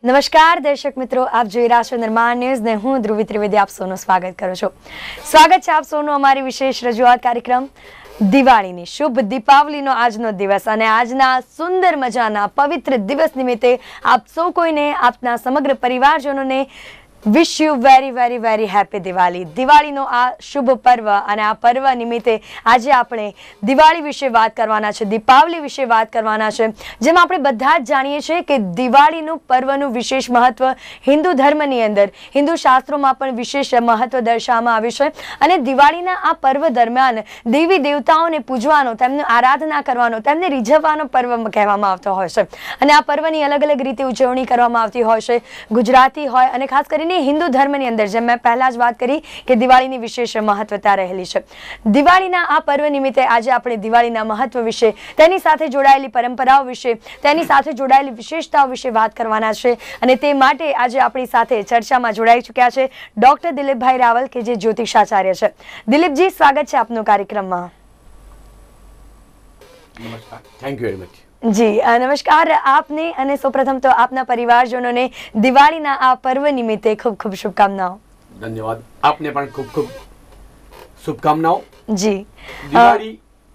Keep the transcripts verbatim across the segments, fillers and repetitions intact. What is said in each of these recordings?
નમસ્કાર દર્શક મિત્રો, આપ જોઈ રહ્યા છો નિર્માણ ન્યૂઝ ને હું ધ્રુવી ત્રિવેદી આપ સૌનું સ્વાગત કરું છું. સ્વાગત છે આપ સૌનું અમારી વિશેષ રજૂઆત કાર્યક્રમ દિવાળીની. શુભ દીપાવલીનો આજનો દિવસ અને આજના સુંદર મજાના પવિત્ર દિવસ નિમિત્તે આપ સૌ કોઈને, આપના સમગ્ર પરિવારજનોને wish you very very very happy Diwali. દિવાળીનો આ શુભ પર્વ અને આ પર્વ નિમિત્તે આજે આપણે દિવાળી વિશે વાત કરવાના છે, દીપાવલી વિશે વાત કરવાના છે. જેમ આપણે બધા જ જાણીએ છીએ કે દિવાળીનું પર્વનું વિશેષ મહત્વ હિન્દુ ધર્મની અંદર, હિન્દુ શાસ્ત્રોમાં પણ વિશેષ મહત્વ દર્શાવવામાં આવ્યું છે. અને દિવાળીના આ પર્વ દરમિયાન દેવી દેવતાઓને પૂજવાનો, તેમની આરાધના કરવાનો, તેમને રીઝવવાનો પર્વ કહેવામાં આવતો હોય છે. અને આ પર્વની અલગ અલગ રીતે ઉજવણી કરવામાં આવતી હોય છે. ગુજરાતી હોય અને ખાસ કરીને હિન્દુ ધર્મની અંદર, જેમ મેં પહેલા જ વાત કરી કે દિવાળીની વિશેષ મહત્વતા રહેલી છે. દિવાળીના આ પર્વ નિમિત્તે આજે આપણે દિવાળીના મહત્વ વિશે, તેની સાથે જોડાયેલી પરંપરાઓ વિશે, તેની સાથે જોડાયેલી વિશેષતાઓ વિશે વાત કરવાના છે. અને તે માટે આજે આપણી સાથે ચર્ચામાં જોડાઈ ચૂક્યા છે ડોક્ટર દિલીપભાઈ રાવલ, કે જે જ્યોતિષાચાર્ય છે. દિલીપજી, સ્વાગત છે આપનું કાર્યક્રમમાં. નમસ્કાર. Thank you very much. જી નમસ્કાર આપને, અને સૌપ્રથમ તો આપના પરિવારજનોને દિવાળીના આ પર્વ નિમિત્તે ખૂબ ખૂબ શુભકામનાઓ. ધન્યવાદ. આપને પણ ખૂબ ખૂબ શુભકામનાઓ. જી. દિવાળી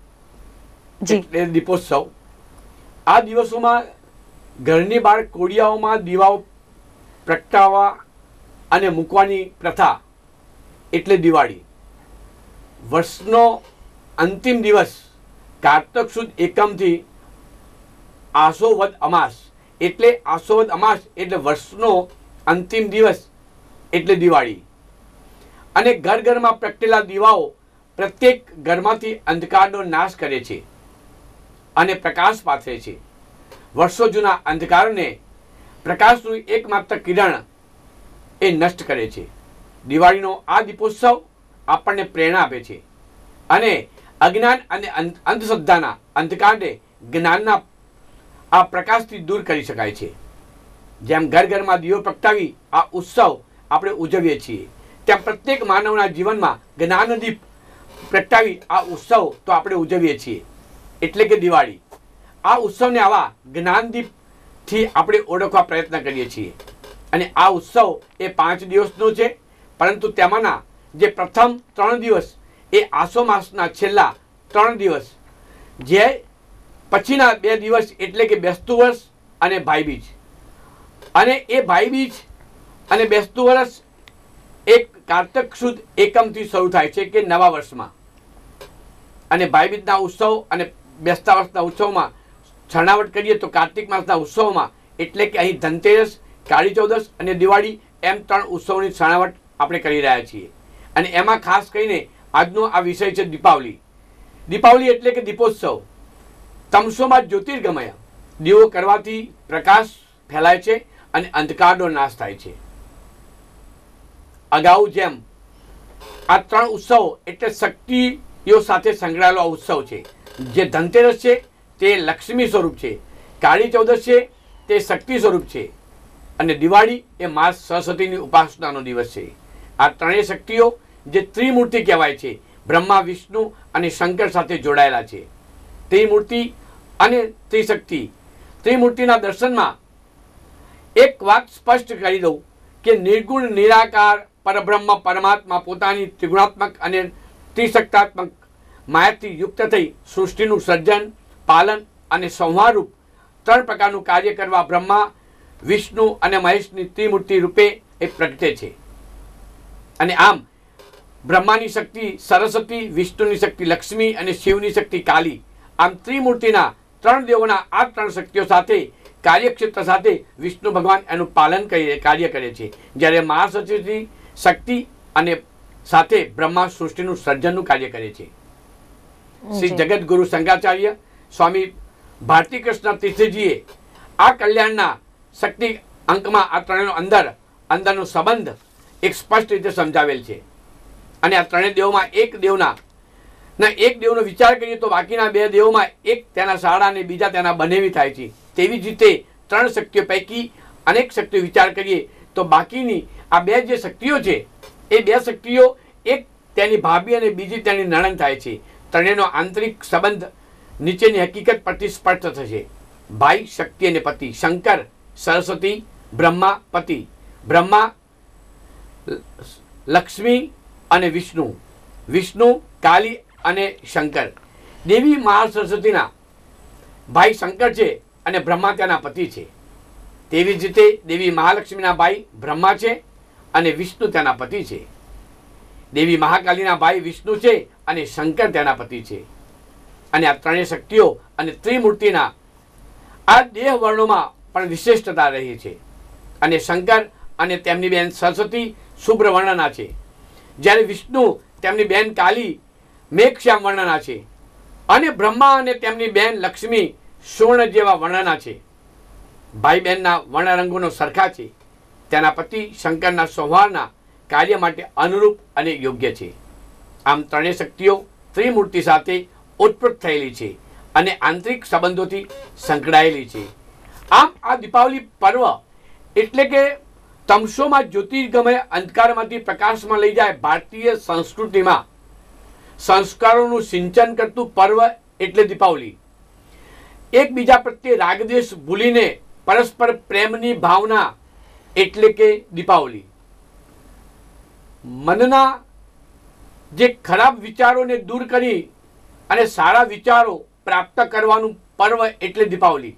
જી એટલે દીપોત્સવ. આ દિવસોમાં ઘરની બહાર કોડિયાઓમાં દીવાઓ પ્રગટાવવા અને મૂકવાની પ્રથા એટલે દિવાળી. વર્ષનો અંતિમ દિવસ કારતક સુદ એકમથી આસોવદ અમાસ એટલે આસોવદ અમાસ એટલે વર્ષનો અંતિમ દિવસ એટલે દિવાળી. અને ઘર ઘરમાં પ્રગટેલા દીવાઓ પ્રત્યેક ઘરમાંથી અંધકારનો નાશ કરે છે અને પ્રકાશ પાથરે છે. વર્ષો જૂના અંધકારને પ્રકાશનું એકમાત્ર કિરણ એ નષ્ટ કરે છે. દિવાળીનો આ દીપોત્સવ આપણને પ્રેરણા આપે છે અને અજ્ઞાન અને અંધશ્રદ્ધાના અંધકારને જ્ઞાનના આ પ્રકાશથી દૂર કરી શકાય છે. જેમ ઘર ઘરમાં દીવો પ્રગટાવી આ ઉત્સવ આપણે ઉજવીએ છીએ, તેમ પ્રત્યેક માનવના જીવનમાં જ્ઞાનદીપ પ્રગટાવી આ ઉત્સવ તો આપણે ઉજવીએ છીએ એટલે કે દિવાળી. આ ઉત્સવને આવા જ્ઞાનદીપથી આપણે ઓળખવા પ્રયત્ન કરીએ છીએ. અને આ ઉત્સવ એ પાંચ દિવસનો છે, પરંતુ તેમાંના જે પ્રથમ ત્રણ દિવસ એ આસો માસના છેલ્લા ત્રણ દિવસ, જે પછીના બે દિવસ એટલે કે બેસતું વર્ષ અને ભાઈબીજ. અને એ ભાઈબીજ અને બેસતું વર્ષ એક કારતક સુદ એકમથી શરૂ થાય છે કે નવા વર્ષમાં. અને ભાઈબીજના ઉત્સવ અને બેસતા વર્ષના ઉત્સવમાં છણાવટ કરીએ તો કાર્તિક માસના ઉત્સવમાં એટલે કે અહીં ધનતેરસ, કાળી ચૌદસ અને દિવાળી એમ ત્રણ ઉત્સવની છણાવટ આપણે કરી રહ્યા છીએ. અને એમાં ખાસ કરીને આજનો આ વિષય છે દીપાવલી. દીપાવલી એટલે કે દીપોત્સવ. તમસોમાં જ્યોતિર્ગમય. દીવો કરવાથી પ્રકાશ ફેલાય છે અને અંધકારનો નાશ થાય છે. અગાઉ જેમ આ ત્રણ ઉત્સવ એટલે શક્તિઓ સાથે સંકળાયેલો ઉત્સવ છે. જે ધનતેરસ છે તે લક્ષ્મી સ્વરૂપ છે, કાળી ચૌદશ છે તે શક્તિ સ્વરૂપ છે, અને દિવાળી એ મા સરસ્વતીની ઉપાસનાનો દિવસ છે. આ ત્રણેય શક્તિઓ જે ત્રિમૂર્તિ કહેવાય છે, બ્રહ્મા, વિષ્ણુ અને શંકર સાથે જોડાયેલા છે. ત્રિમૂર્તિ અને ત્રિશક્તિ. ત્રિમૂર્તિના દર્શનમાં એક વાત સ્પષ્ટ કરી દઉં કે નિર્ગુણ નિરાકાર પરબ્રહ્મ પરમાત્મા પોતાની ત્રિગુણાત્મક અને ત્રિશક્તાત્મક માયાથી યુક્ત થઈ સૃષ્ટિનું સર્જન, પાલન અને સંહારરૂપ ત્રણ પ્રકારનું કાર્ય કરવા બ્રહ્મા, વિષ્ણુ અને મહેશની ત્રિમૂર્તિ રૂપે એ પ્રગટે છે. અને આમ બ્રહ્માની શક્તિ સરસ્વતી, વિષ્ણુની શક્તિ લક્ષ્મી અને શિવની શક્તિ કાલી. આમ ત્રિમૂર્તિના ત્રણ દેવોના આ ત્રણ શક્તિઓ સાથે કાર્યક્ષેત્ર સાથે વિષ્ણુ ભગવાન એનું પાલન કરી કાર્ય કરે છે. જ્યારે મહાસરસ્વતી શક્તિ અને સાથે બ્રહ્મા સૃષ્ટિનું સર્જનનું કાર્ય કરે છે. શ્રી જગતગુરુ શંકરાચાર્ય સ્વામી ભારતી કૃષ્ણ તીર્થજીએ આ કલ્યાણના શક્તિ અંકમાં આ ત્રણેયનો અંદર અંદરનો સંબંધ એક સ્પષ્ટ રીતે સમજાવેલ છે. અને આ ત્રણેય દેવોમાં એક દેવના ના એક દેવનો વિચાર કરીએ તો બાકીના બે દેવોમાં એક તેના સાડા અને બીજા તેના બનેવી થાય છે. તેવી જ રીતે ત્રણ શક્તિઓ પૈકી અનેક શક્તિઓ વિચાર કરીએ તો બાકીની આ બે જે શક્તિઓ છે એ બે શક્તિઓ એક તેની ભાભી અને બીજી તેની નણંદ થાય છે. ત્રણેયનો આંતરિક સંબંધ નીચેની હકીકત પરથી સ્પષ્ટ થશે. ભાઈ, શક્તિ અને પતિ. શંકર, સરસ્વતી બ્રહ્મા પતિ, બ્રહ્મા લક્ષ્મી અને વિષ્ણુ, વિષ્ણુ કાલી અને શંકર. દેવી મહાસરસ્વતીના ભાઈ શંકર છે અને બ્રહ્મા તેના પતિ છે. તેવી જ રીતે દેવી મહાલક્ષ્મીના ભાઈ બ્રહ્મા છે અને વિષ્ણુ તેના પતિ છે. દેવી મહાકાલીના ભાઈ વિષ્ણુ છે અને શંકર તેના પતિ છે. અને આ ત્રણેય શક્તિઓ અને ત્રિમૂર્તિના આ દેહ વર્ણોમાં પણ વિશિષ્ટતા રહી છે. અને શંકર અને તેમની બેન સરસ્વતી શુભ્ર વર્ણના છે, જ્યારે વિષ્ણુ તેમની બેન કાલી મેઘશ્યામ વર્ણના છે, અને બ્રહ્મા અને તેમની બેન લક્ષ્મી સુવર્ણ જેવા વર્ણના છે. ભાઈ બહેનના વર્ણરંગોનો સરખા છે. તેના પતિ શંકરના સંહારના કાર્ય માટે અનુરૂપ અને યોગ્ય છે. આમ ત્રણેય શક્તિઓ ત્રિમૂર્તિ સાથે ઉત્પન્ન થયેલી છે અને આંતરિક સંબંધોથી સંકળાયેલી છે. આમ આ દીપાવલી પર્વ એટલે કે તમસોમાં જ્યોતિર્ગમય અંધકારમાંથી પ્રકાશમાં લઈ જાય ભારતીય સંસ્કૃતિમાં સંસ્કારોનું સિંચન કરતું પર્વ એટલે દીપાવલી. એકબીજા પ્રત્યે રાગદ્વેષ ભૂલીને પરસ્પર પ્રેમની ભાવના એટલે કે દીપાવલી. મનના જે ખરાબ વિચારોને દૂર કરી અને સારા વિચારો પ્રાપ્ત કરવાનું પર્વ એટલે દીપાવલી.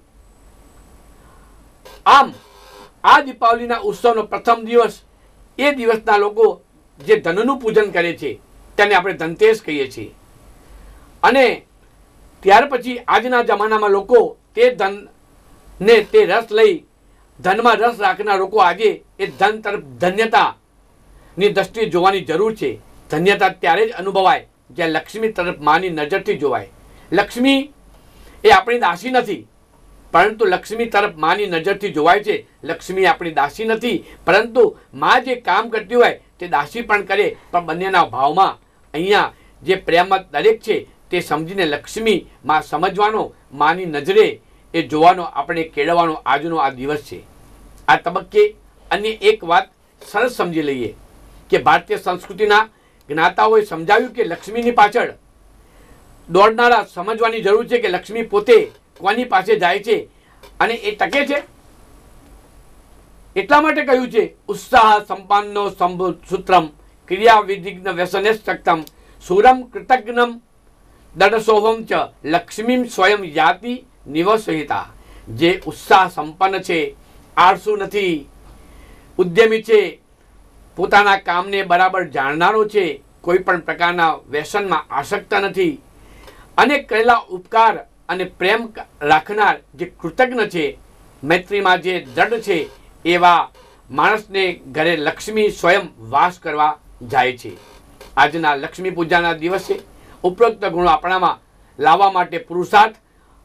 આમ આ દીપાવલીના ઉત્સવનો પ્રથમ દિવસ એ દિવસના લોકો જે ધનનું પૂજન કરે છે તેને આપણે ધનતેરસ કહીએ છીએ. અને ત્યાર પછી આજના જમાનામાં લોકો તે ધનને તે રસ લઈ ધનમાં રસ રાખનાર લોકો આજે એ ધન તરફ ધન્યતાની દ્રષ્ટિએ જોવાની જરૂર છે. ધન્યતા ત્યારે જ અનુભવાય જ્યાં લક્ષ્મી તરફ માની નજરથી જોવાય. લક્ષ્મી એ આપણી દાસી નથી, પરંતુ લક્ષ્મી તરફ માની નજરથી જોવાય છે. લક્ષ્મી આપણી દાસી નથી, પરંતુ માં જે કામ કરતી હોય તે દાસી પણ કરે, પણ બંનેના ભાવમાં અહીંયા જે પ્રેમ દરેક છે તે સમજીને લક્ષ્મી માં સમજવાનો, માની નજરે એ જોવાનો, આપણે કેળવવાનો આજનો આ દિવસ છે. આ તબક્કે અન્ય એક વાત સરસ સમજી લઈએ કે ભારતીય સંસ્કૃતિના જ્ઞાતાઓએ સમજાવ્યું કે લક્ષ્મીની પાછળ દોડનારા સમજવાની જરૂર છે કે લક્ષ્મી પોતે કોની પાસે જાય છે અને એ ટકે છે. એટલા માટે કહ્યું છે ઉત્સાહ સંપન્નો સૂત્રમ ક્રિયા વિધિગ્ન વ્યસનેષ્ટમ સુરમ કૃતજ્ઞમ દડસોહમ ચ લક્ષ્મી સ્વયં યાતિ નિવસહિતા. જે ઉત્સાહ સંપન્ન છે, આળસુ નથી, ઉદ્યમી છે, પોતાના કામને બરાબર જાણનારો છે, કોઈ પણ પ્રકારના વ્યસનમાં આસક્ત નથી, અને કરેલા ઉપકાર અને પ્રેમ રાખનાર જે કૃતજ્ઞ છે, મૈત્રીમાં જે દ્રઢ છે, એવા માણસને ઘરે લક્ષ્મી સ્વયં વાસ કરવા જાય છે. આજના લક્ષ્મી પૂજાના દિવસે ઉપરોક્ત ગુણો આપણામાં લાવવા માટે પુરુષાર્થ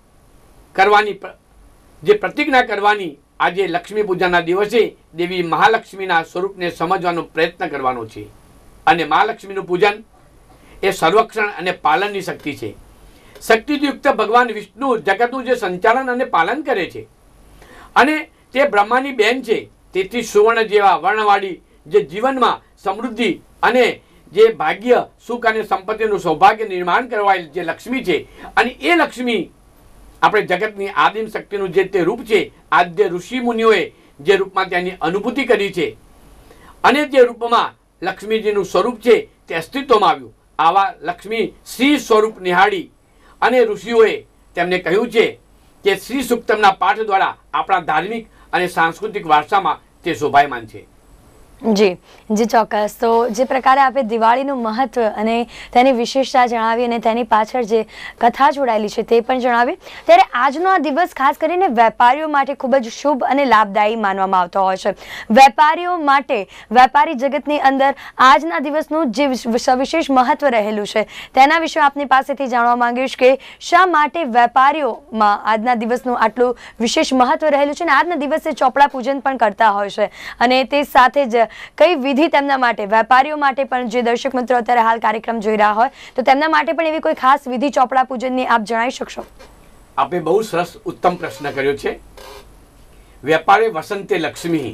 કરવાની, જે પ્રતિજ્ઞા કરવાની, આજે લક્ષ્મી પૂજાના દિવસે દેવી મહાલક્ષ્મીના સ્વરૂપને સમજવાનો પ્રયત્ન કરવાનો છે. અને મહાલક્ષ્મીનું પૂજન એ સંરક્ષણ અને પાલનની શક્તિ છે. શક્તિયુક્ત ભગવાન વિષ્ણુ જગતનું જે સંચાલન અને પાલન કરે છે, અને તે બ્રહ્માની બેન છે. તેથી સુવર્ણ જેવા વર્ણવાળી જે જીવનમાં સમૃદ્ધિ અને જે ભાગ્ય, સુખ અને સંપત્તિનું સૌભાગ્ય નિર્માણ કરવાયેલ જે લક્ષ્મી છે, અને એ લક્ષ્મી આપણે જગતની આદિમ શક્તિનું જે તે રૂપ છે, આદ્ય ઋષિ મુનિઓએ જે રૂપમાં તેની અનુભૂતિ કરી છે, અને જે રૂપમાં લક્ષ્મીજીનું સ્વરૂપ છે તે અસ્તિત્વમાં આવ્યું. આવા લક્ષ્મી શ્રી સ્વરૂપ નિહાળી અને ઋષિઓએ તેમને કહ્યું છે કે શ્રી સુક્તમના પાઠ દ્વારા આપણા ધાર્મિક અને સાંસ્કૃતિક વારસામાં તે શોભાયમાન છે. જી જી ચોક્કસ. તો જે પ્રકારે આપણે દિવાળીનું મહત્વ અને તેની વિશેષતા જણાવી અને તેની પાછળ જે કથા જોડાયેલી છે તે પણ જણાવી, ત્યારે આજનો આ દિવસ ખાસ કરીને વેપારીઓ માટે ખૂબ જ શુભ અને લાભદાયી માનવામાં આવતો હોય છે. વેપારીઓ માટે, વેપારી જગતની અંદર આજના દિવસનું જે સવિશેષ મહત્વ રહેલું છે તેના વિશે આપની પાસેથી જાણવા માંગીશ કે શા માટે વેપારીઓમાં આજના દિવસનું આટલું વિશેષ મહત્વ રહેલું છે, અને આજના દિવસે ચોપડા પૂજન પણ કરતા હોય છે, અને તે સાથે જ કઈ વિધિ તેમના માટે, વેપારીઓ માટે પણ, જે દર્શક મિત્રો અત્યારે હાલ કાર્યક્રમ જોઈ રહ્યા હોય તો તેમના માટે પણ એવી કોઈ ખાસ વિધિ ચોપડા પૂજનની આપ જણાવી શકશો? આપે બહુ સરસ ઉત્તમ પ્રશ્ન કર્યો છે. વેપારી વસંતે લક્ષ્મી.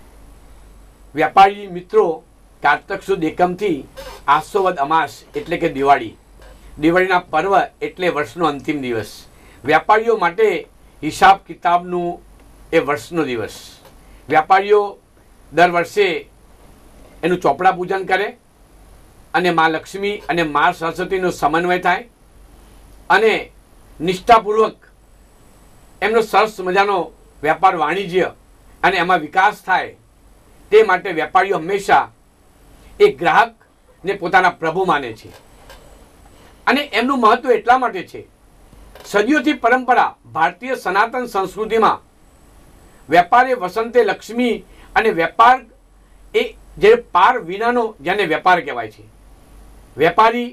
વેપારી મિત્રો કારતક સુદ એકમથી આસોવદ અમાસ એટલે કે દિવાળી, દિવાળીના પર્વ એટલે વર્ષનો અંતિમ દિવસ. વેપારીઓ માટે હિસાબ કિતાબનું એ વર્ષનો દિવસ. વેપારીઓ દર વર્ષે એનું ચોપડા પૂજન કરે અને મા લક્ષ્મી અને મા સરસ્વતીનો સમન્વય થાય અને નિષ્ઠાપૂર્વક એમનો સરસ મજાનો વેપાર વાણિજ્ય અને એમાં વિકાસ થાય તે માટે વેપારીઓ હંમેશા એ ગ્રાહકને પોતાના પ્રભુ માને છે અને એમનું મહત્વ એટલા માટે છે સદીઓથી પરંપરા ભારતીય સનાતન સંસ્કૃતિમાં વેપાર એ વસંતે લક્ષ્મી અને વેપાર એ જે પાર વિનાનો જેને વેપાર કહેવાય છે. વેપારી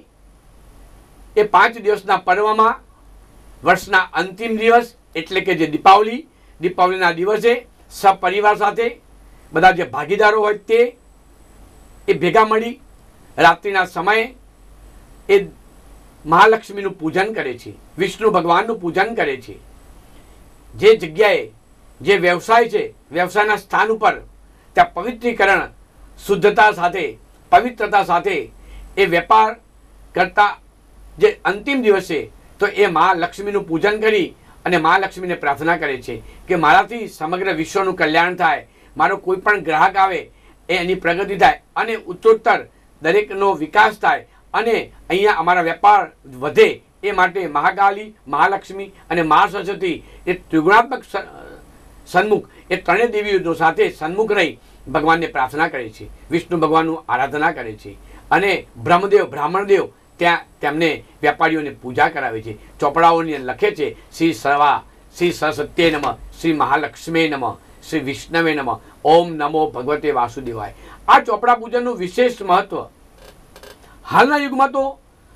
એ પાંચ દિવસના પર્વમાં વર્ષના અંતિમ દિવસ એટલે કે જે દીપાવલી દીપાવલીના દિવસે સપરિવાર સાથે બધા જે ભાગીદારો હોય તે એ ભેગા મળી રાત્રિના સમયે એ મહાલક્ષ્મીનું પૂજન કરે છે, વિષ્ણુ ભગવાનનું પૂજન કરે છે. જે જગ્યાએ જે વ્યવસાય છે વ્યવસાયના સ્થાન ઉપર ત્યાં પવિત્રીકરણ શુદ્ધતા સાથે પવિત્રતા સાથે એ વેપાર કરતા જે અંતિમ દિવસે તો એ મહાલક્ષ્મીનું પૂજન કરી અને મહાલક્ષ્મીને પ્રાર્થના કરે છે કે મારાથી સમગ્ર વિશ્વનું કલ્યાણ થાય, મારો કોઈ પણ ગ્રાહક આવે એ એની પ્રગતિ થાય અને ઉત્તરોત્તર દરેકનો વિકાસ થાય અને અહીંયા અમારા વેપાર વધે એ માટે મહાકાલી, મહાલક્ષ્મી અને મહા સરસ્વતી એ ત્રિગુણાત્મક સન્મુખ એ ત્રણેય દેવીઓ સાથે સન્મુખ રહી ભગવાનને પ્રાર્થના કરે છે, વિષ્ણુ ભગવાનનું આરાધના કરે છે અને બ્રહ્મદેવ બ્રાહ્મણદેવ ત્યાં તેમને વેપારીઓને પૂજા કરાવે છે. ચોપડાઓની લખે છે શ્રી સવા શ્રી સરસ્વત્યે નમઃ, શ્રી મહાલક્ષ્મી નમઃ, શ્રી વિષ્ણવે નમઃ, ઓમ નમો ભગવતે વાસુદેવાય. આ ચોપડા પૂજનનું વિશેષ મહત્વ હાલના યુગમાં તો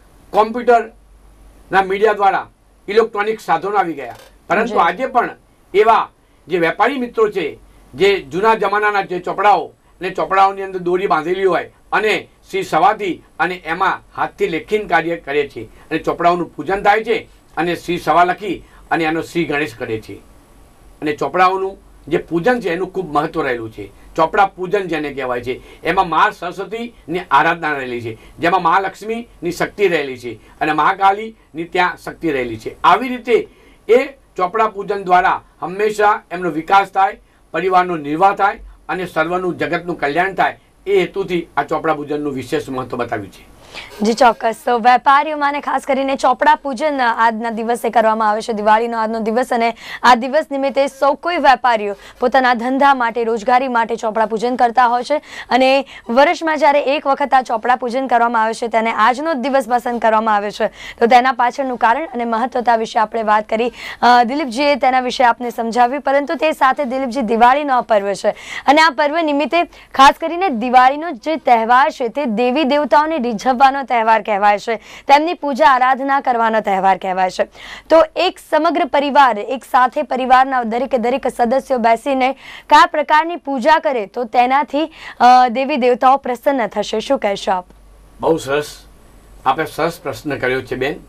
કોમ્પ્યુટરના મીડિયા દ્વારા ઇલેક્ટ્રોનિક સાધનો આવી ગયા, પરંતુ આજે પણ એવા જે વેપારી મિત્રો છે જે જૂના જમાનાના જે ચોપડાઓ અને ચોપડાઓની અંદર દોરી બાંધેલી હોય અને શ્રી સવાથી અને એમાં હાથથી લેખિન કાર્ય કરે છે અને ચોપડાઓનું પૂજન થાય છે અને શ્રી સવા લખી અને એનો શ્રી ગણેશ કરે છે અને ચોપડાઓનું જે પૂજન છે એનું ખૂબ મહત્વ રહેલું છે. ચોપડા પૂજન જેને કહેવાય છે એમાં મા સરસ્વતીની આરાધના રહેલી છે, જેમાં મહાલક્ષ્મીની શક્તિ રહેલી છે અને મહાકાલીની ત્યાં શક્તિ રહેલી છે. આવી રીતે એ ચોપડા પૂજન દ્વારા હંમેશા એમનો વિકાસ થાય, પરિવારનો નિર્વાહ થાય અને સર્વનું જગતનું કલ્યાણ થાય એ હેતુથી આ ચોપડા પૂજનનું વિશેષ મહત્વ બતાવ્યું છે. જી ચોક્કસ. તો વેપારીઓ માટે ખાસ કરીને ચોપડા પૂજન આજના દિવસે કરવામાં આવે છે, દિવાળીનો આજનો દિવસ, અને આ દિવસ નિમિત્તે સૌ કોઈ વેપારીઓ પોતાના ધંધા માટે, રોજગારી માટે ચોપડા પૂજન કરતા હોય છે અને વર્ષમાં જ્યારે એક વખત આ ચોપડા પૂજન કરવામાં આવે છે તેને આજનો જ દિવસ પસંદ કરવામાં આવે છે. તો તેના પાછળનું કારણ અને મહત્વતા વિશે આપણે વાત કરી, દિલીપજીએ તેના વિશે આપને સમજાવ્યું, પરંતુ તે સાથે દિલીપજી દિવાળીનો આ પર્વ છે અને આ પર્વ નિમિત્તે ખાસ કરીને દિવાળીનો જે તહેવાર છે તે દેવી દેવતાઓને રીઝવવાનો તહેવાર કહેવાય છે, તેમની પૂજા આરાધના કરવાનો તહેવાર કહેવાય છે. તો એક સમગ્ર પરિવાર એક સાથે પરિવારના દરેકે દરેક સદસ્યો બેસીને કયા પ્રકારની પૂજા કરે તો તેનાથી દેવી દેવતાઓ પ્રસન્ન થશે, શું કહેશો આપ? બહુ સરસ, આપે સરસ પ્રશ્ન કર્યો છે બેન.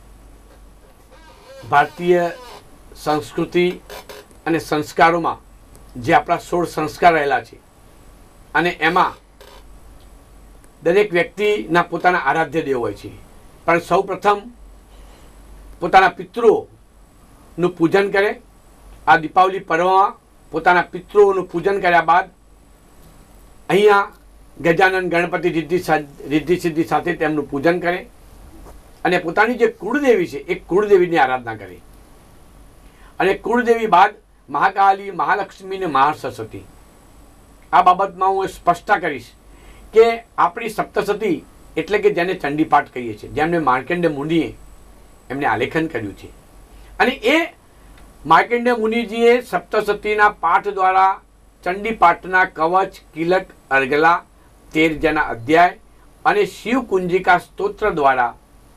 ભારતીય સંસ્કૃતિ અને સંસ્કારોમાં જે આપણા સોળ સંસ્કાર રહેલા છે અને એમાં દરેક વ્યક્તિના પોતાના આરાધ્ય દેવ હોય છે, પણ સૌ પ્રથમ પોતાના પિતૃઓનું પૂજન કરે. આ દીપાવલી પર્વમાં પોતાના પિતૃઓનું પૂજન કર્યા બાદ અહીંયા ગજાનન ગણપતિ રિદ્ધિ રિદ્ધિ સિદ્ધિ સાથે તેમનું પૂજન કરે અને પોતાની જે કુળદેવી છે એ કુળદેવીની આરાધના કરે અને કુળદેવી બાદ મહાકાલી, મહાલક્ષ્મી ને મહા સરસ્વતી. આ બાબતમાં હું સ્પષ્ટતા કરીશ કે આપણી સપ્તસતી એટલે કે જેને ચંડીપાઠ કહીએ છીએ, જેમને માર્કંડેય મુનિએ એમને આલેખન કર્યું છે અને એ માર્કંડેય મુનિજીએ સપ્તસતીના પાઠ દ્વારા ચંડીપાઠના કવચ, કિલક, અર્ગલા, તેર જેના અધ્યાય અને શિવ કુંજિકા સ્તોત્ર દ્વારા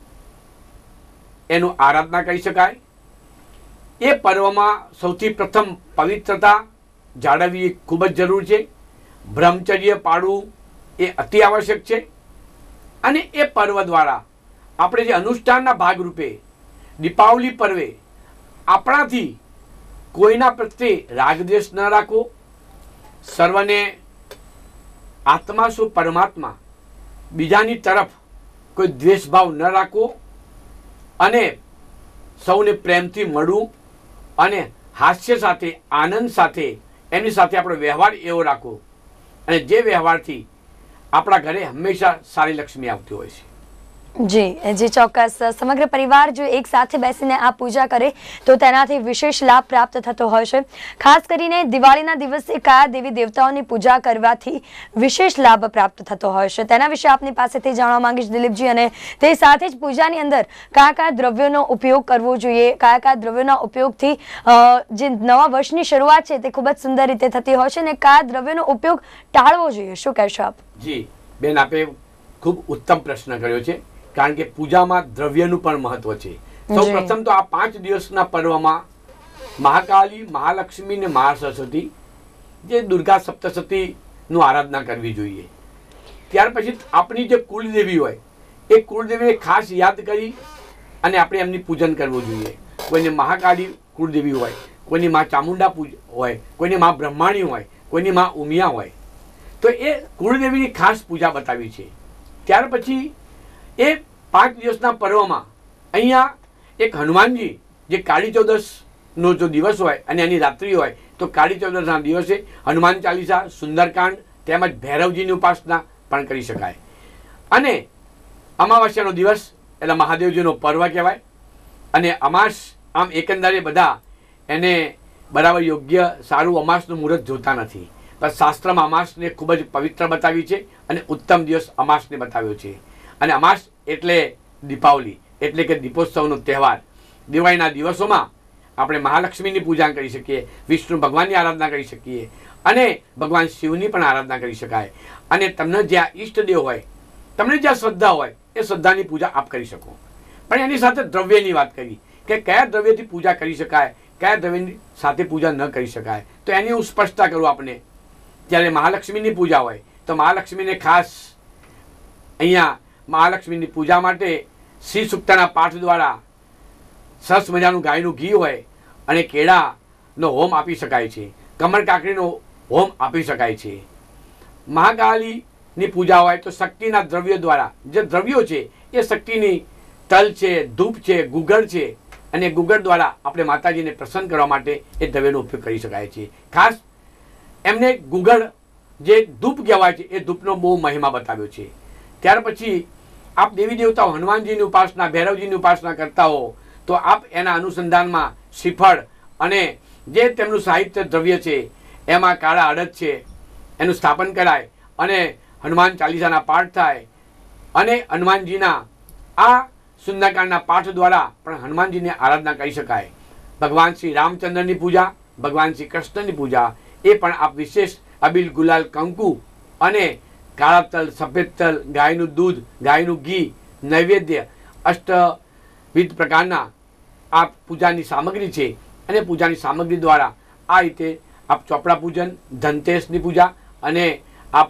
એનું આરાધના કરી શકાય. એ પર્વમાં સૌથી પ્રથમ પવિત્રતા જાળવવી ખૂબ જ જરૂર છે, બ્રહ્મચર્ય પાળવું એ અતિ આવશ્યક છે અને એ પર્વ દ્વારા આપણે જે અનુષ્ઠાનના ભાગરૂપે દીપાવલી પર્વે આપણાથી કોઈના પ્રત્યે રાગદ્વેષ ન રાખવો, સર્વને આત્મા શું પરમાત્મા, બીજાની તરફ કોઈ દ્વેષભાવ ન રાખવો અને સૌને પ્રેમથી મળવું અને હાસ્ય સાથે, આનંદ સાથે એમની સાથે આપણો વ્યવહાર એવો રાખવો, અને જે વ્યવહારથી આપણા ઘરે હંમેશા સારી લક્ષ્મી આવતી હોય છે. જી જી ચોક્કસ. સમગ્ર પરિવાર જો એક સાથે બેસીને આ પૂજા કરે તો તેનાથી વિશેષ લાભ પ્રાપ્ત થતો હોય છે. ખાસ કરીને દિવાળીના દિવસે કયા દેવી દેવતાઓની પૂજા કરવાથી વિશેષ લાભ પ્રાપ્ત થતો હોય છે તેના વિશે આપની પાસેથી જાણવા માંગીશ દિલીપજી. અને તે સાથે જ પૂજાની અંદર કયા કયા દ્રવ્યોનો ઉપયોગ કરવો જોઈએ, કયા કયા દ્રવ્યોના ઉપયોગથી જે નવા વર્ષની શરૂઆત છે તે ખૂબ જ સુંદર રીતે થતી હોય છે, અને કયા દ્રવ્યોનો ઉપયોગ ટાળવો જોઈએ, શું કહેશો આપ? જી બેન, આપે ખૂબ ઉત્તમ પ્રશ્ન કર્યો છે, કારણ કે પૂજામાં દ્રવ્યનું પણ મહત્વ છે. સૌ પ્રથમ તો આ પાંચ દિવસના પર્વમાં મહાકાળી, મહાલક્ષ્મી ને મહાસરસ્વતી જે દુર્ગા સપ્તશતી નું આરાધના કરવી જોઈએ. ત્યાર પછી આપણી જે કુળદેવી હોય એ કુળદેવીને ખાસ યાદ કરી અને આપણે એમની પૂજન કરવું જોઈએ. કોઈને મહાકાળી કુળદેવી હોય, કોઈની માં ચામુંડા હોય, કોઈની માં બ્રહ્માણી હોય, કોઈની માં ઉમિયા હોય, તો એ કુળદેવીની ખાસ પૂજા બતાવી છે. ત્યાર પછી એ પાંચ દિવસના પર્વમાં અહીંયા એક હનુમાનજી, જે કાળી ચૌદસનો જો દિવસ હોય અને એની રાત્રિ હોય, તો કાળી ચૌદસના દિવસે હનુમાન ચાલીસા, સુંદરકાંડ તેમજ ભૈરવજીની ઉપાસના પણ કરી શકાય. અને અમાવાસ્યાનો દિવસ એટલે મહાદેવજીનો પર્વ કહેવાય. અને અમાસ આમ એકંદરે બધા એને બરાબર યોગ્ય સારું અમાસનું મુહૂર્ત જોતા નથી, પણ શાસ્ત્રમાં અમાસને ખૂબ જ પવિત્ર બતાવી છે અને ઉત્તમ દિવસ અમાસને બતાવ્યો છે. અને અમાસ એટલે દીપાવલી, એટલે કે દીપોત્સવનો તહેવાર. દિવાળીના દિવસોમાં આપણે મહાલક્ષ્મીની પૂજા કરી શકીએ, વિષ્ણુ ભગવાનની આરાધના કરી શકીએ, અને ભગવાન શિવની પણ આરાધના કરી શકાય. અને તમને જ્યાં ઈષ્ટદેવ હોય, તમને જ્યાં શ્રદ્ધા હોય એ શ્રદ્ધાની પૂજા આપ કરી શકો. પણ એની સાથે દ્રવ્યની વાત કરી કે કયા દ્રવ્યથી પૂજા કરી શકાય, કયા દ્રવ્યની સાથે પૂજા ન કરી શકાય, તો એની હું સ્પષ્ટતા કરું આપને. જ્યારે મહાલક્ષ્મીની પૂજા હોય તો મહાલક્ષ્મીને ખાસ અહીંયા મહાલક્ષ્મીની પૂજા માટે શ્રી સૂક્તના પાઠ દ્વારા સરસ મજાનું ગાયનું ઘી હોય અને કેળાનો હોમ આપી શકાય છે, કમર કાકડીનો હોમ આપી શકાય છે. મહાકાળીની પૂજા હોય તો શક્તિના દ્રવ્યો દ્વારા, જે દ્રવ્યો છે એ શક્તિની તલ છે, ધૂપ છે, ગુગળ છે, અને ગુગળ દ્વારા આપણે માતાજીને પ્રસન્ન કરવા માટે એ દ્રવ્યનો ઉપયોગ કરી શકાય છે. ખાસ એમને ગુગળ જે ધૂપ કહેવાય છે એ ધૂપનો બહુ મહિમા બતાવ્યો છે. ત્યાર પછી આપ દેવી દેવતાઓ હનુમાનજીની ઉપાસના, ભૈરવજીની ઉપાસના કરતા હો તો આપ એના અનુસંધાનમાં શ્રીફળ અને જે તેમનું સાહિત્ય દ્રવ્ય છે એમાં કાળા અડદ છે એનું સ્થાપન કરાય અને હનુમાન ચાલીસાના પાઠ થાય. અને હનુમાનજીના આ સુંદરકાંડના પાઠ દ્વારા પણ હનુમાનજીની આરાધના કરી શકાય. ભગવાન શ્રી રામચંદ્રની પૂજા, ભગવાન શ્રી કૃષ્ણની પૂજા એ પણ આપ વિશેષ અબીલ, ગુલાલ, કંકુ અને કાળા તલ, સફેદ તલ, ગાયનું દૂધ, ગાયનું ઘી, નૈવેદ્ય, અષ્ટવિધ પ્રકારના આ પૂજાની સામગ્રી છે. અને પૂજાની સામગ્રી દ્વારા આ રીતે આપ ચોપડા પૂજન, ધનતેરસની પૂજા, અને આપ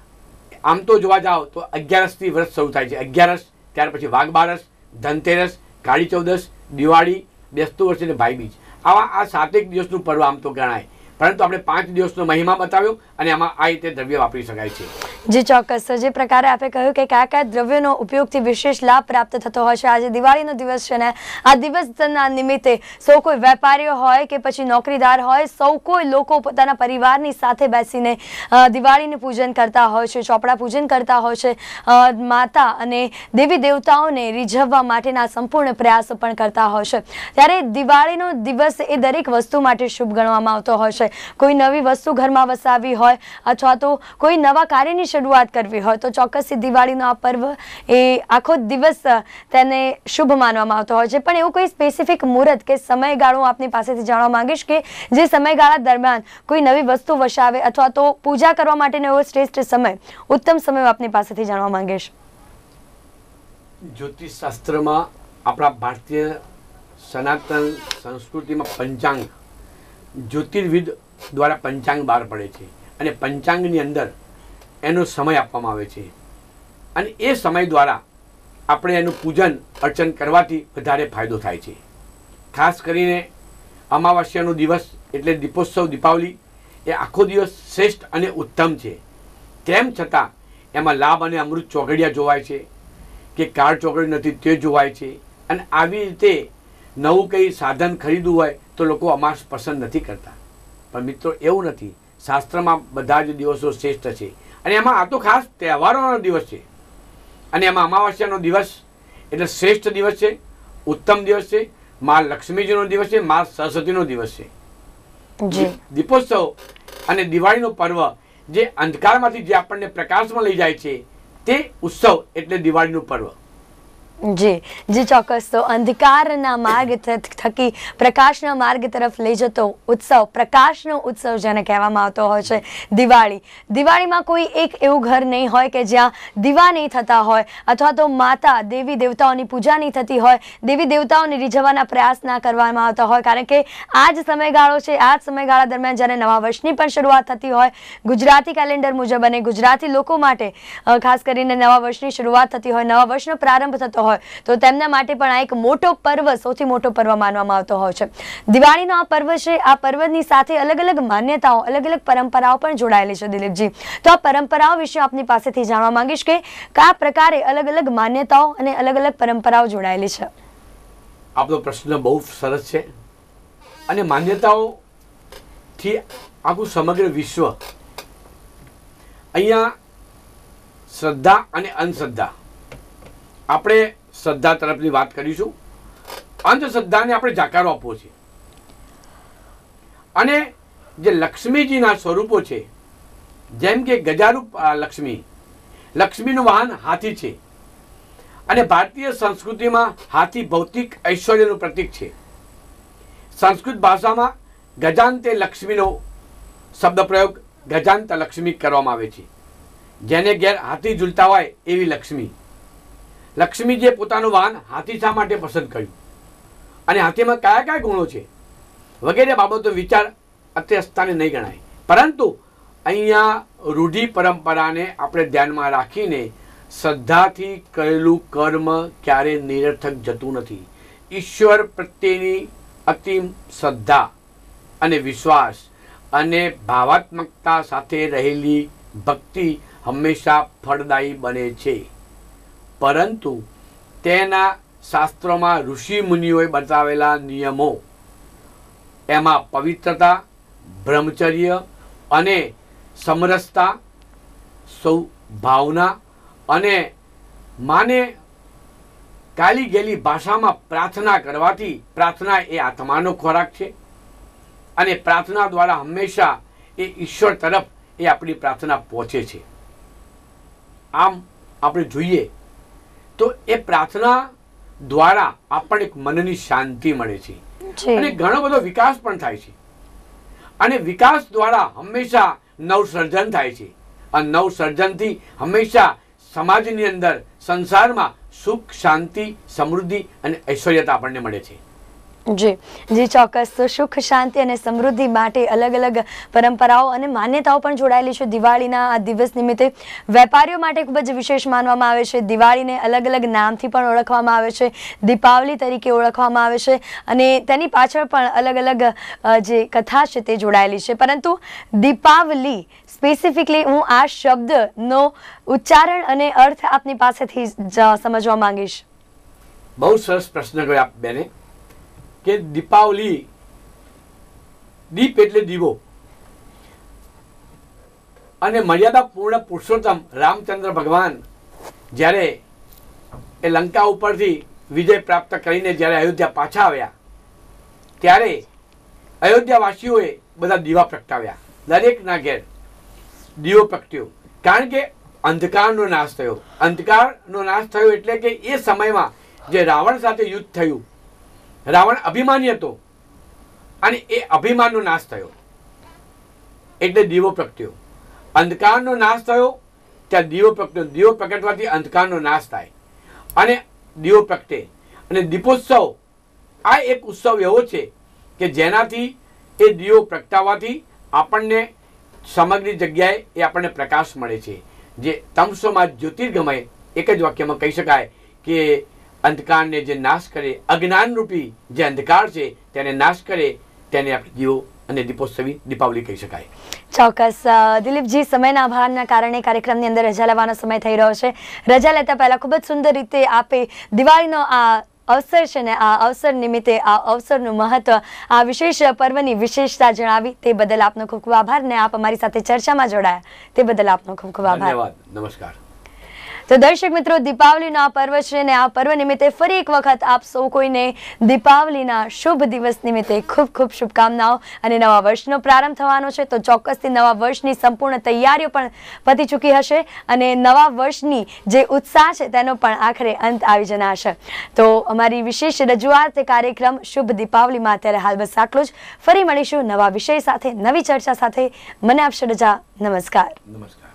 આમ તો જોવા જાઓ તો અગિયારસથી વ્રત શરૂ થાય છે. અગિયારસ, ત્યાર પછી વાઘ બારસ, ધનતેરસ, કાળી ચૌદસ, દિવાળી, બેસતું વર્ષ અને ભાઈબીજ. આવા આ સાતેક દિવસનું પર્વ આમ તો ગણાય, પરંતુ આપણે પાંચ દિવસનો મહિમા બતાવ્યો અને આમાં આ રીતે દ્રવ્ય વાપરી શકાય છે. જી ચોક્કસ. જે પ્રકારે આપે કહ્યું કે કયા કયા દ્રવ્યોનો ઉપયોગથી વિશેષ લાભ પ્રાપ્ત થતો હોય છે. આજે દિવાળીનો દિવસ છે ને આ દિવસના નિમિત્તે સૌ કોઈ વેપારીઓ હોય કે પછી નોકરીદાર હોય, સૌ કોઈ લોકો પોતાના પરિવારની સાથે બેસીને દિવાળીનું પૂજન કરતા હોય છે, ચોપડા પૂજન કરતા હોય છે, માતા અને દેવી દેવતાઓને રીઝવવા માટેના સંપૂર્ણ પ્રયાસો પણ કરતા હોય છે. ત્યારે દિવાળીનો દિવસ એ દરેક વસ્તુ માટે શુભ ગણવામાં આવતો હોય છે. કોઈ નવી વસ્તુ ઘરમાં વસાવી હોય અથવા તો કોઈ નવા કાર્યની શરૂઆત કરવી હોય તો ચોક્કસથી દિવાળીનો આ પર્વ એ આખો દિવસ તેને શુભ માનવામાં આવતો હોય છે. પણ એવું કોઈ સ્પેસિફિક મુહૂર્ત કે સમયગાળો હું આપની પાસેથી જાણવા માંગીશ કે જે સમયગાળા દરમિયાન કોઈ નવી વસ્તુ વસાવે અથવા તો પૂજા કરવા માટેનો એવો શ્રેષ્ઠ સમય, ઉત્તમ સમય આપની પાસેથી જાણવા માંગીશ. જ્યોતિષ શાસ્ત્રમાં આપણા ભારતીય સનાતન સંસ્કૃતિમાં પંચાંગ, જ્યોતિર્વિદ દ્વારા પંચાંગ બહાર પડે છે અને પંચાંગની અંદર એનો સમય આપવામાં આવે છે. અને એ સમય દ્વારા આપણે એનું પૂજન અર્ચન કરવાથી વધારે ફાયદો થાય છે. ખાસ કરીને અમાવાસ્યાનો દિવસ એટલે દીપોત્સવ, દીપાવલી એ આખો દિવસ શ્રેષ્ઠ અને ઉત્તમ છે. તેમ છતાં એમાં લાભ અને અમૃત ચોઘડિયા જોવાય છે કે કાળ ચોઘડી નથી તે જોવાય છે. અને આવી રીતે નવું કંઈ સાધન ખરીદવું હોય તો લોકો અમાસ પસંદ નથી કરતા. પણ મિત્રો એવું નથી. શાસ્ત્રમાં બધા જ દિવસો શ્રેષ્ઠ છે અને એમાં આ તો ખાસ તહેવારોનો દિવસ છે અને એમાં અમાવસ્યાનો દિવસ એટલે શ્રેષ્ઠ દિવસ છે, ઉત્તમ દિવસ છે, મા લક્ષ્મીજીનો દિવસ છે, મા સરસ્વતીનો દિવસ છે. દીપોત્સવ અને દિવાળીનો પર્વ જે અંધકારમાંથી જે આપણને પ્રકાશમાં લઈ જાય છે તે ઉત્સવ એટલે દિવાળીનું પર્વ. જી જી ચોક્કસ. તો અંધકારના માર્ગ થકી પ્રકાશના માર્ગ તરફ લઈ જતો ઉત્સવ, પ્રકાશનો ઉત્સવ જેને કહેવામાં આવતો હોય છે દિવાળી. દિવાળીમાં કોઈ એક એવું ઘર નહીં હોય કે જ્યાં દીવા નહીં થતા હોય અથવા તો માતા દેવી દેવતાઓની પૂજા નહીં થતી હોય, દેવી દેવતાઓને રીઝવવાના પ્રયાસ ના કરવામાં આવતા હોય. કારણ કે આ જ સમયગાળો છે, આ જ સમયગાળા દરમિયાન જ્યારે નવા વર્ષની પણ શરૂઆત થતી હોય ગુજરાતી કેલેન્ડર મુજબ અને ગુજરાતી લોકો માટે ખાસ કરીને નવા વર્ષની શરૂઆત થતી હોય, નવા વર્ષનો પ્રારંભ થતો હોય તો તેમના માટે પણ આ એક મોટો પર્વ, સૌથી મોટો પર્વ માનવામાં આવતો હોય છે. દિવાળીનો આ પર્વ છે. આ પર્વની સાથે અલગ અલગ માન્યતાઓ, અલગ અલગ પરંપરાઓ પણ જોડાયેલી છે. દિલીપજી, તો આ પરંપરાઓ વિશે આપની પાસેથી જાણવા માંગીશ કે કયા પ્રકારે અલગ અલગ માન્યતાઓ અને અલગ અલગ પરંપરાઓ જોડાયેલી છે. આપનો પ્રશ્ન બહુ સરસ છે અને માન્યતાઓથી આખું સમગ્ર વિશ્વ, અહીંયા શ્રદ્ધા અને અંધશ્રદ્ધા, આપણે શ્રદ્ધા તરફની વાત કરીશું. અંધશ્રદ્ધાને આપણે જાકારો આપવો છે અને જે લક્ષ્મીજીના સ્વરૂપો છે જેમ કે ગજારૂપ લક્ષ્મી, લક્ષ્મીનું વાહન હાથી છે અને ભારતીય સંસ્કૃતિમાં હાથી ભૌતિક ઐશ્વર્યનું પ્રતીક છે. સંસ્કૃત ભાષામાં ગજાંતે લક્ષ્મીનો શબ્દ પ્રયોગ ગજાંત લક્ષ્મી કરવામાં આવે છે, જેને ઘેર હાથી ઝૂલતા હોય એવી લક્ષ્મી. લક્ષ્મીજીએ પોતાનું વાહન હાથી શા માટે પસંદ કર્યું અને હાથીમાં કયા કયા ગુણો છે વગેરે બાબતો વિચાર અત્યારે સ્થાને નહીં ગણાય. પરંતુ અહીંયા રૂઢિ પરંપરાને આપણે ધ્યાનમાં રાખીને શ્રદ્ધાથી કરેલું કર્મ ક્યારે નિરર્થક જતું નથી. ઈશ્વર પ્રત્યેની અતિમ શ્રદ્ધા અને વિશ્વાસ અને ભાવાત્મકતા સાથે રહેલી ભક્તિ હંમેશા ફળદાયી બને છે. પરંતુ તેના શાસ્ત્રોમાં ઋષિ મુનિઓએ બતાવેલા નિયમો, એમાં પવિત્રતા, બ્રહ્મચર્ય અને સમરસતા, સૌભાવના અને માને કાલી ગેલી ભાષામાં પ્રાર્થના કરવાથી, પ્રાર્થના એ આત્માનો ખોરાક છે અને પ્રાર્થના દ્વારા હંમેશા એ ઈશ્વર તરફ એ આપણી પ્રાર્થના પહોંચે છે. આમ આપણે જોઈએ તો એ પ્રાર્થના દ્વારા આપણને એક મનની શાંતિ મળે છે અને ઘણો બધો વિકાસ પણ થાય છે અને વિકાસ દ્વારા હંમેશા નવસર્જન થાય છે અને નવસર્જનથી હંમેશા સમાજની અંદર, સંસારમાં સુખ, શાંતિ, સમૃદ્ધિ અને ઐશ્વર્યતા આપણને મળે છે. જી જી ચોક્કસ. તો સુખ, શાંતિ અને સમૃદ્ધિ માટે અલગ અલગ પરંપરાઓ અને માન્યતાઓ પણ જોડાયેલી છે. દિવાળીના આ દિવસ નિમિત્તે વેપારીઓ માટે ખૂબ જ વિશેષ માનવામાં આવે છે. દિવાળીને અલગ અલગ નામથી પણ ઓળખવામાં આવે છે, દીપાવલી તરીકે ઓળખવામાં આવે છે અને તેની પાછળ પણ અલગ અલગ જે કથા છે તે જોડાયેલી છે. પરંતુ દીપાવલી સ્પેસિફિકલી હું આ શબ્દનો ઉચ્ચારણ અને અર્થ આપની પાસેથી સમજવા માંગીશ. બહુ સરસ પ્રશ્ન કર્યો આપ બેને કે દીપાવલી, દીપ એટલે દીવો અને મર્યાદા પૂર્ણ પુરુષોત્તમ રામચંદ્ર ભગવાન જ્યારે એ લંકા ઉપરથી વિજય પ્રાપ્ત કરીને જ્યારે અયોધ્યા પાછા આવ્યા ત્યારે અયોધ્યાવાસીઓએ બધા દીવા પ્રગટાવ્યા. દરેકના ઘેર દીવો પ્રગટ્યો કારણ કે અંધકારનો નાશ થયો. અંધકારનો નાશ થયો એટલે કે એ સમયમાં જે રાવણ સાથે યુદ્ધ થયું, રાવણ અભિમાની હતો અને એ અભિમાનનો નાશ થયો એટલે દીવો પ્રગટ્યો. અંધકારનો નાશ થયો ત્યાં દીવો પ્રગટ્યો. દીવો પ્રગટવાથી અંધકારનો નાશ થાય અને દીવો પ્રગટે. અને દીપોત્સવ આ એક ઉત્સવ એવો છે કે જેનાથી એ દીવો પ્રગટાવવાથી આપણને સમગ્ર જગ્યાએ એ આપણને પ્રકાશ મળે છે. જે તમસોમાં જ્યોતિર્ગમય એક જ વાક્યમાં કહી શકાય કે અંધકારને જે નાશ કરે, અજ્ઞાન રૂપી જે અંધકાર છે તેને નાશ કરે, તેને આપણે દીવો અને દીપોત્સવી દીપાવલી કહી શકાય. ચોક્કસ. દિલીપજી, સમયના અભાવના કારણે કાર્યક્રમની અંદર રજા લેવાનો સમય થઈ રહ્યો છે. રજા લેતા પહેલા ખૂબ જ સુંદર રીતે આપે દિવાળીનો આ અવસર છે ને આ અવસર નિમિત્તે આ અવસરનું મહત્વ, આ વિશેષ પર્વની વિશેષતા જણાવી તે બદલ આપનો ખૂબ ખૂબ આભાર ને આપ અમારી સાથે ચર્ચામાં જોડાયા તે બદલ આપનો ખૂબ ખૂબ આભાર. ધન્યવાદ. નમસ્કાર. તો દર્શક મિત્રો, દીપાવલીનો આ પર્વ છે ને આ પર્વ નિમિત્તે ફરી એક વખત આપ સૌ કોઈને દીપાવલીના શુભ દિવસ નિમિત્તે ખૂબ ખૂબ શુભકામનાઓ. અને નવા વર્ષનો પ્રારંભ થવાનો છે તો ચોક્કસથી નવા વર્ષની સંપૂર્ણ તૈયારીઓ પણ પતી ચૂકી હશે અને નવા વર્ષની જે ઉત્સાહ છે તેનો પણ આખરે અંત આવી જનાર. તો અમારી વિશેષ રજૂઆત કાર્યક્રમ શુભ દીપાવલીમાં અત્યારે હાલ બસ આટલું જ. ફરી મળીશું નવા વિષય સાથે, નવી ચર્ચા સાથે. મને આપશો રજા. નમસ્કાર. નમસ્કાર.